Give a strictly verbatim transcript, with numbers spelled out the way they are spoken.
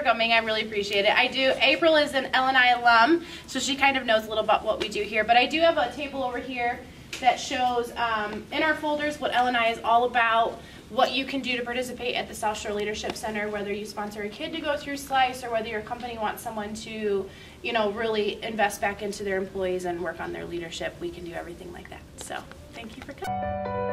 coming. I really appreciate it. I do. April is an L and I alum, so she kind of knows a little about what we do here. But I do have a table over here that shows um, in our folders what L and I is all about, what you can do to participate at the South Shore Leadership Center, whether you sponsor a kid to go through SLICE or whether your company wants someone to, you know, really invest back into their employees and work on their leadership. We can do everything like that. So thank you for coming.